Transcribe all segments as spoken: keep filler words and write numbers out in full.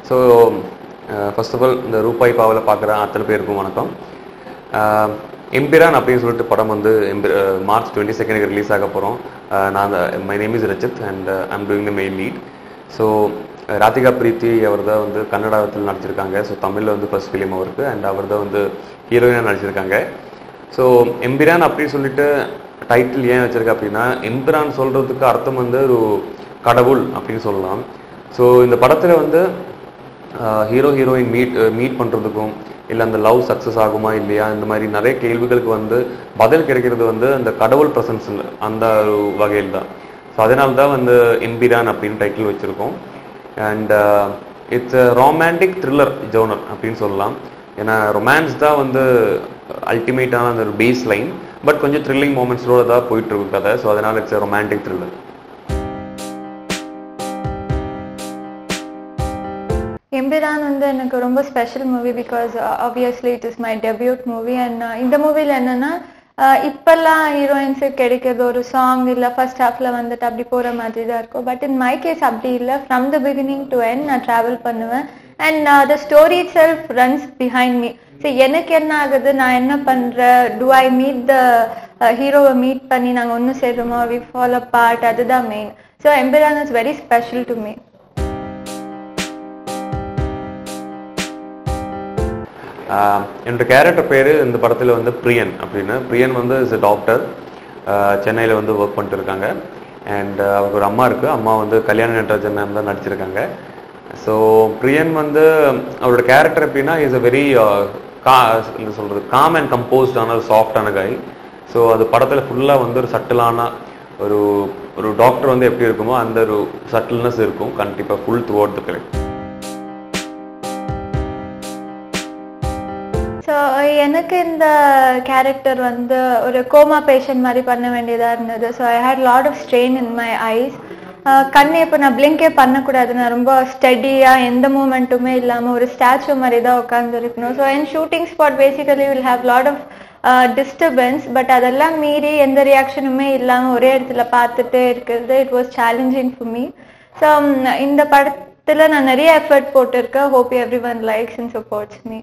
So first of all இந்த ரூபாய் பாவில் பார்க்குற அத்தனை பேருக்கும் வணக்கம். எம்பிரான் அப்படின்னு சொல்லிட்டு படம் வந்து எம்பி மார்ச் டுவெண்ட்டி செகண்டுக்கு ரிலீஸ் ஆக போகிறோம். நான் அந்த my name is Rachit and I'm doing the main lead. So Radhika Preethi அவர் தான் வந்து கன்னடாவில் நடிச்சிருக்காங்க. ஸோ தமிழில் வந்து ஃபர்ஸ்ட் ஃபிலிம் அவருக்கு அண்ட் அவர் தான் வந்து ஹீரோயினாக நடிச்சிருக்காங்க. ஸோ எம்பிரான் அப்படின்னு சொல்லிட்டு டைட்டில் ஏன் வச்சிருக்க அப்படின்னா, எம்பிரான் சொல்கிறதுக்கு அர்த்தம் வந்து ஒரு கடவுள் அப்படின்னு சொல்லலாம். ஸோ இந்த படத்தில் வந்து ஹீரோ ஹீரோயின் மீட் மீட் பண்ணுறதுக்கும் இல்லை அந்த லவ் சக்ஸஸ் ஆகுமா இல்லையா இந்த மாதிரி நிறைய கேள்விகளுக்கு வந்து பதில் கிடைக்கிறது வந்து அந்த கடவுள் ப்ரெசன்ஸ் அந்த ஒரு வகையில் தான். ஸோ அதனால தான் வந்து எம்பிரான் அப்படின்னு டைட்டில் வச்சுருக்கோம். And it's a romantic thriller genre அப்படின்னு சொல்லலாம். ஏன்னா ரொமான்ஸ் தான் வந்து அல்டிமேட்டான அந்த ஒரு பேஸ் லைன், பட் கொஞ்சம் த்ரில்லிங் மூமெண்ட்ஸோட தான் போயிட்டுருக்கு கதை. ஸோ அதனால் இட்ஸ் அ ரொமான்டிக் த்ரில்லர். எம்பிரான் வந்து எனக்கு ரொம்ப special movie because obviously it is my debut movie. And இந்த மூவியில் என்னென்னா இப்போல்லாம் ஹீரோயின்ஸுக்கு கிடைக்கிறது ஒரு சாங் இல்லை ஃபர்ஸ்ட் ஹாஃபில் வந்துட்டு அப்படி போகிற மாதிரி தான் இருக்கும். பட் இன் மை கேஸ் அப்படி இல்லை. From the beginning to end நான் ட்ராவல் பண்ணுவேன் and the story itself runs behind me. So எனக்கு என்ன ஆகுது, நான் என்ன பண்ணுறேன், டு ஐ மீட் த ஹீரோவை மீட் பண்ணி நாங்கள் ஒன்றும் சேர்றோமோ, வி ஃபால் அ பார்ட், அதுதான் main. So Embiran is very special to me. என்னோட கேரக்டர் பேர் இந்த படத்தில் வந்து பிரியன் அப்படின்னு. பிரியன் வந்து இஸ் எ டாக்டர், சென்னையில் வந்து ஒர்க் பண்ணிட்டு இருக்காங்க. அண்ட் அவருக்கு ஒரு அம்மா இருக்குது. அம்மா வந்து கல்யாண நடராஜன் மேம் தான் நடிச்சிருக்காங்க. ஸோ பிரியன் வந்து அவரோட கேரக்டர் எப்படின்னா இஸ் அ வெரி கா என்ன சொல்கிறது காம் அண்ட் கம்போஸ்டான ஒரு சாஃப்டான கை. ஸோ அது படத்தில் ஃபுல்லாக வந்து ஒரு சட்டிலான ஒரு ஒரு டாக்டர் வந்து எப்படி இருக்குமோ அந்த ஒரு சட்டில்னஸ் இருக்கும் கண்டிப்பாக full throughout the film. So எனக்கு இந்த கேரக்டர் வந்து ஒரு கோமா பேஷண்ட் மாதிரி பண்ண வேண்டியதாக இருந்தது. So I had lot of strain in my eyes. கண்ணை இப்போ நான் பிளிங்கே பண்ணக்கூடாது, நான் ரொம்ப ஸ்டடியாக எந்த மூமெண்ட்டுமே இல்லாமல் ஒரு ஸ்டாச்சு மாதிரி தான் உட்காந்துருக்கணும். ஸோ என் shooting spot basically will have lot of disturbance. But அதெல்லாம் மீறி எந்த ரியாக்ஷனுமே இல்லாமல் ஒரே இடத்துல பார்த்துட்டே இருக்கிறது it was challenging for me. So இந்த படத்தில் நான் நிறைய எஃபர்ட் போட்டிருக்கேன். Hope every one likes and supports me.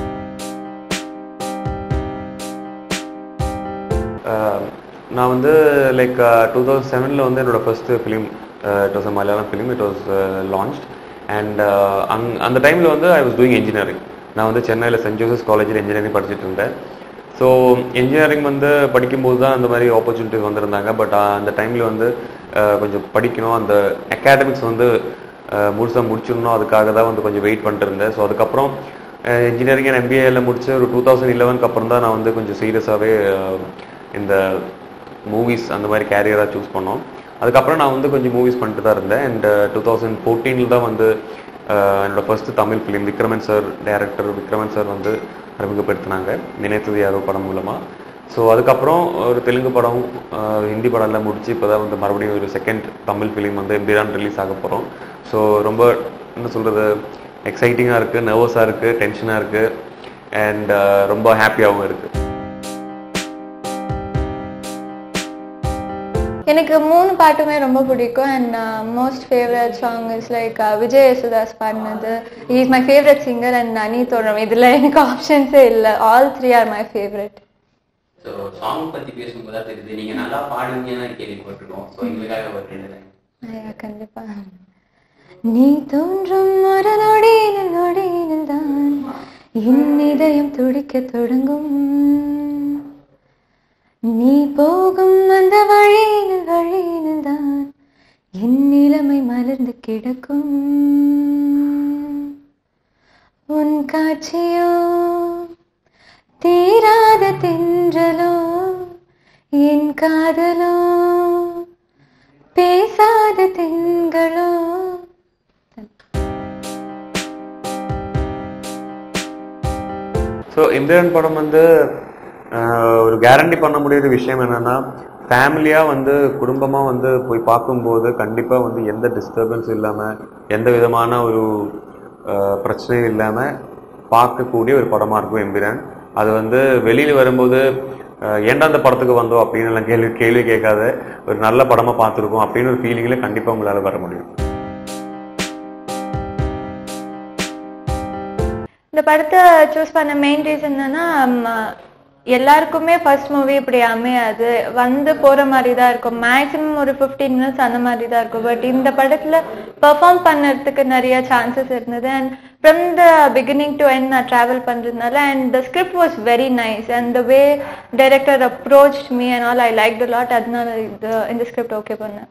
நான் வந்து லைக் டூ தௌசண்ட் செவனில் வந்து என்னோடய first film it was a Malayalam film. It was launched and அங் அந்த டைமில் வந்து ஐ வாஸ் டூயிங் இன்ஜினியரிங். நான் வந்து சென்னையில் சென்ட் ஜோசப்ஸ் காலேஜில் இன்ஜினியரிங் படிச்சுட்டு இருந்தேன். ஸோ இன்ஜினியரிங் வந்து படிக்கும்போது தான் அந்த மாதிரி ஆப்பர்ச்சுனிட்டிஸ் வந்திருந்தாங்க. பட் அந்த டைமில் வந்து கொஞ்சம் படிக்கணும், அந்த அகாடமிக்ஸ் வந்து முழுசாக முடிச்சிடணும், அதுக்காக தான் வந்து கொஞ்சம் வெயிட் பண்ணிட்டு இருந்தேன். ஸோ அதுக்கப்புறம் இன்ஜினியரிங் அண்ட் எம்பிஏல முடிச்சு ஒரு டூ தௌசண்ட் இலவனுக்கு அப்புறம் தான் நான் வந்து கொஞ்சம் சீரியஸாகவே இந்த மூவிஸ் அந்த மாதிரி கேரியராக சூஸ் பண்ணோம். அதுக்கப்புறம் நான் வந்து கொஞ்சம் மூவிஸ் பண்ணிட்டு தான் இருந்தேன். அண்ட் டூ தௌசண்ட் ஃபோர்டீனில் தான் வந்து என்னோடய first Tamil film Vikraman sir director Vikraman sir வந்து அறிமுகப்படுத்தினாங்க நினைத்தது யாரோ படம் மூலமாக. ஸோ அதுக்கப்புறம் ஒரு தெலுங்கு படம் ஹிந்தி படம்லாம் முடிச்சு இப்போ தான் வந்து மறுபடியும் ஒரு செகண்ட் தமிழ் ஃபிலிம் வந்து எம்பிரான் ரிலீஸ் ஆக போகிறோம். ஸோ ரொம்ப என்ன சொல்கிறது எக்ஸைட்டிங்காக இருக்குது, நர்வஸாக இருக்குது, டென்ஷனாக இருக்குது அண்ட் ரொம்ப ஹாப்பியாகவும் இருக்குது. எனக்கு மூணு பாட்டுமே ரொம்ப பிடிக்கும். And most favourite song is like Vijay Yesudas பாடினது. He is my favourite singer. And அனி தோழம், இதில் எனக்கு ஆப்ஷன்ஸே இல்லை. All three are my favourite. So song பற்றி பேசும்போது தான் தெரியுது நீங்கள் நல்லா பாடுவீங்கன்னு கேள்விப்பட்டிருக்கோம். ஸோ எங்களுக்காக ஒரு ரெண்டு லைன். ஐயா கண்டிப்பாக. நீ தோன்றும் ஒரு நொடியில் நொடியில் தான் என் இதயம் துடிக்க தொடங்கும். நீ போகும் அந்த வழியில் வழியில் தான் என் நிலைமை மலர்ந்து கிடக்கும். உன் காட்சியோ தீராத தென்றலோ என் காதலோ பேசாத தென்களோ. ஸோ எம்பிரான் படம் வந்து ஒரு கேரண்டி பண்ண முடியாத விஷயம் என்னென்னா, ஃபேமிலியாக வந்து குடும்பமாக வந்து போய் பார்க்கும்போது கண்டிப்பாக வந்து எந்த டிஸ்டர்பன்ஸ் இல்லாமல் எந்த விதமான ஒரு பிரச்சனையும் இல்லாமல் பார்க்கக்கூடிய ஒரு படமாக இருக்கும் எம்பிரான். அது வந்து வெளியில் வரும்போது ஏன்டா அந்த படத்துக்கு வந்தோம் அப்படின்னு எல்லாம் கேள்வி கேள்வி கேட்காத ஒரு நல்ல படமாக பார்த்துருக்கோம் அப்படின்னு ஒரு ஃபீலிங்கில் கண்டிப்பாக உங்களால் வர முடியும். இந்த படத்தை சூஸ் பண்ண மெயின் ரீசன் என்னன்னா எல்லாருக்குமே ஃபர்ஸ்ட் மூவி இப்படி அமையாது, வந்து போற மாதிரி தான் இருக்கும். மேக்ஸிமம் ஒரு ஃபிஃப்டீன் மினிட்ஸ் அந்த மாதிரி தான் இருக்கும். பட் இந்த படத்துல பெர்ஃபார்ம் பண்ணறதுக்கு நிறைய சான்சஸ் இருந்தது. And from the beginning to end நான் டிராவல் பண்றதுனால and the script was very nice and the way director approach me and all I like the lot. அதனால இது இந்த ஸ்கிரிப்ட் ஓகே பண்ணேன்.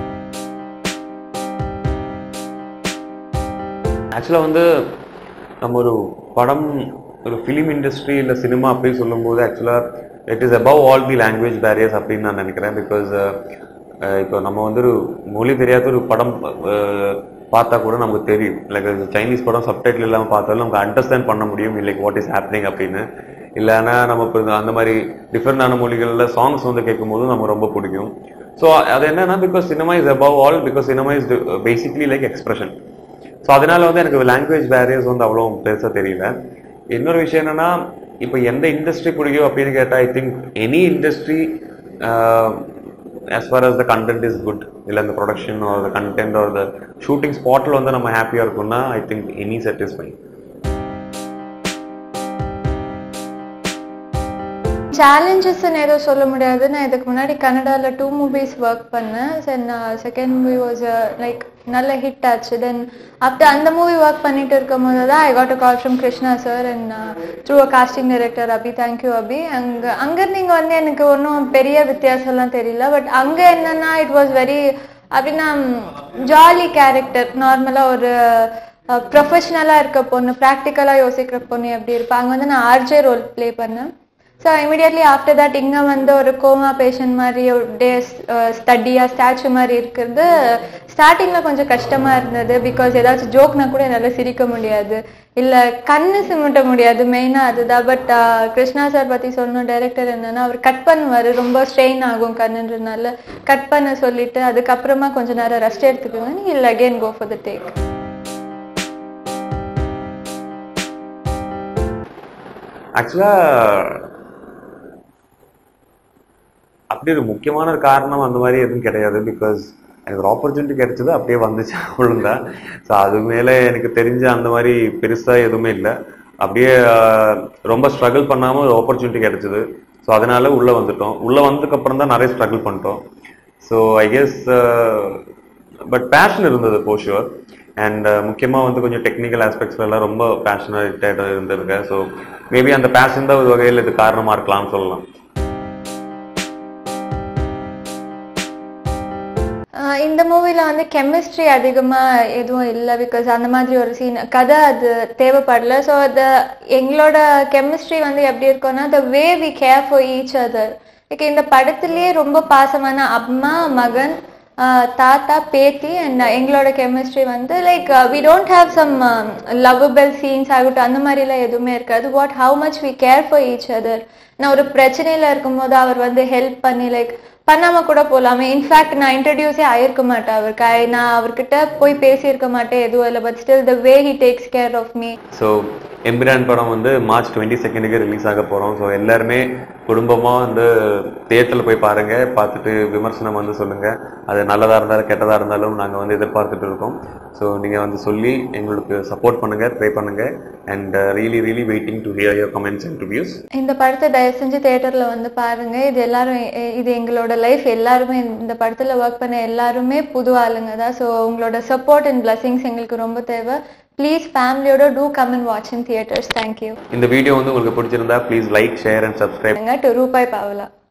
ஆக்சுவலாக வந்து நம்ம ஒரு படம் ஒரு ஃபிலிம் இண்டஸ்ட்ரி இல்லை சினிமா அப்படின்னு சொல்லும்போது ஆக்சுவலாக it is above all the language barriers அப்படின்னு நான் நினைக்கிறேன். பிகாஸ் இப்போ நம்ம வந்து ஒரு மொழி தெரியாத ஒரு படம் பார்த்தா கூட நமக்கு தெரியும். லைக் சைனீஸ் படம் சப்டைட்டில் இல்லாமல் பார்த்தாலும் நமக்கு அண்டர்ஸ்டாண்ட் பண்ண முடியும் லைக் வாட் இஸ் ஹேப்பனிங் அப்படின்னு. இல்லைன்னா நம்ம இப்போ அந்த மாதிரி டிஃப்ரெண்டான மொழிகளில் சாங்ஸ் வந்து கேட்கும் போது நமக்கு ரொம்ப பிடிக்கும். ஸோ அது என்னன்னா because cinema is above all because cinema is basically like expression. So அதனால வந்து எனக்கு லாங்குவேஜ் பேரியர்ஸ் வந்து அவ்வளோ பெருசாக தெரியல. இன்னொரு விஷயம் என்னன்னா இப்போ எந்த இண்டஸ்ட்ரி பிடிக்கும் அப்படின்னு கேட்டால் I think any industry as far as the content is good, இல்லை இந்த production are the content are the shooting ஸ்பாட்டில் வந்து நம்ம ஹாப்பியாக இருக்கும்னா I think any set is fine. சேலஞ்சஸ்ன்னு எதுவும் சொல்ல முடியாது. நான் இதுக்கு முன்னாடி கன்னடாவில் டூ மூவிஸ் ஒர்க் பண்ணேன். Then second movie was like நல்ல ஹிட் ஆச்சு. தென் ஆஃப்டர் அந்த மூவி ஒர்க் பண்ணிட்டு இருக்கும் போது தான் I got a call from Krishna sir and through a casting director Abhi. Thank you Abhi. அங்கே அங்கேருந்து இங்கே வந்து எனக்கு ஒன்றும் பெரிய வித்தியாசம்லாம் தெரியல. பட் அங்கே என்னன்னா இட் வாஸ் வெரி அப்படின்னா ஜாலி கேரக்டர். நார்மலாக ஒரு ப்ரொஃபஷ்னலாக இருக்க பொண்ணு, ப்ராக்டிக்கலாக யோசிக்கிற பொண்ணு எப்படி இருப்பா. அங்கே வந்து நான் ஆர்ஜே ரோல் ப்ளே பண்ணேன். ஸோ இமீடியட்லி ஆஃப்டர் தட் இங்கே வந்து ஒரு கோமா பேஷண்ட் மாதிரி ஒரு டே ஸ்டடியாக ஸ்டாச்சு மாதிரி இருக்கிறது ஸ்டார்டிங்கில் கொஞ்சம் கஷ்டமாக இருந்தது. பிகாஸ் ஏதாச்சும் ஜோக்னா கூட என்னால் சிரிக்க முடியாது, இல்லை கண்ணு சிமிட்ட முடியாது, மெயினாக அதுதான். பட் கிருஷ்ணா சார் பற்றி சொல்லணும், டைரக்டர் என்னன்னா அவர் கட் பண்ணுவார், ரொம்ப ஸ்ட்ரெயின் ஆகும் கண்ணுன்றதுனால கட் பண்ண சொல்லிட்டு அதுக்கப்புறமா கொஞ்சம் நேரம் ரெஸ்ட் எடுத்துக்கோங்க, இல்லை again go for the take. ஆக்சுவலாக அப்படி ஒரு முக்கியமான ஒரு காரணம் அந்த மாதிரி எதுவும் கிடையாது. பிகாஸ் எனக்கு ஒரு ஆப்பர்ச்சுனிட்டி கிடைச்சது அப்படியே வந்துச்சு ஒழுங்கா. ஸோ அது மேலே எனக்கு தெரிஞ்ச அந்த மாதிரி பெருசாக எதுவுமே இல்லை. அப்படியே ரொம்ப ஸ்ட்ரகிள் பண்ணாமல் ஒரு ஆப்பர்ச்சுனிட்டி கிடைச்சிது. ஸோ அதனால உள்ளே வந்துட்டோம். உள்ளே வந்ததுக்கப்புறம் தான் நிறைய ஸ்ட்ரகிள் பண்ணிட்டோம். So I guess but passion இருந்தது ஃபார் ஷுவர். அண்ட் முக்கியமாக வந்து கொஞ்சம் டெக்னிக்கல் ஆஸ்பெக்ட்ஸ்லாம் ரொம்ப பேஷனேட்டாக இருந்திருக்கேன். ஸோ மேபி அந்த பேஷன் தான் ஒரு வகையில் இது காரணமாக இருக்கலாம்னு சொல்லலாம். இந்த மூவில வந்து கெமிஸ்ட்ரி அதிகமா எதுவும் இல்லை. பிகாஸ் அந்த மாதிரி ஒரு சீன் கதை அது தேவைப்படல. ஸோ அது எங்களோட கெமிஸ்ட்ரி வந்து எப்படி இருக்கும்னா the way we care for each other. Like இந்த படத்துலயே ரொம்ப பாசமான அம்மா மகன் தாத்தா பேத்தி அண்ட் எங்களோட கெமிஸ்ட்ரி வந்து like we don't have some lovable scenes ஆகட்டும், அந்த மாதிரிலாம் எதுவுமே இருக்காது. What how much we care for each other. நான் ஒரு பிரச்சனையில இருக்கும்போது அவர் வந்து ஹெல்ப் பண்ணி லைக் பண்ணாம கூட போலாமே. இன்ஃபேக்ட் நான் இன்ட்ரடியூஸே ஆயிருக்க மாட்டேன் அவருக்கு, நான் அவர்கிட்ட போய் பேசியிருக்க மாட்டேன் எதுவும் இல்லை. But still the way he takes care of me. So Embiran படம் வந்து மார்ச் டுவெண்ட்டி செகண்டுக்கு ரிலீஸ் ஆக போகிறோம். ஸோ எல்லாருமே குடும்பமாக வந்து தியேட்டரில் போய் பாருங்கள், பார்த்துட்டு விமர்சனம் வந்து சொல்லுங்கள். அது நல்லதாக இருந்தாலும் கெட்டதாக இருந்தாலும் நாங்கள் வந்து எதிர்பார்த்துட்டு இருக்கோம். ஸோ நீங்கள் வந்து சொல்லி எங்களுக்கு சப்போர்ட் பண்ணுங்கள், ப்ரே பண்ணுங்கள். And really really waiting to hear your comments and reviews. இந்த படத்தை தயவு செஞ்சு தியேட்டரில் வந்து பாருங்கள். இது எல்லாரும் இது எங்களோட லைஃப். எல்லாருமே இந்த படத்தில் ஒர்க் பண்ண எல்லாருமே புது ஆளுங்க தான். ஸோ உங்களோட சப்போர்ட் அண்ட் பிளஸிங்ஸ் எங்களுக்கு ரொம்ப தேவை. ப்ளீஸ் ஃபேமிலியோட to come and watch in theatres. Thank you. இந்த வீடியோ வந்து உங்களுக்கு பிடிச்சிருந்தா please like, share and subscribe to ரூபாய் பாவலா.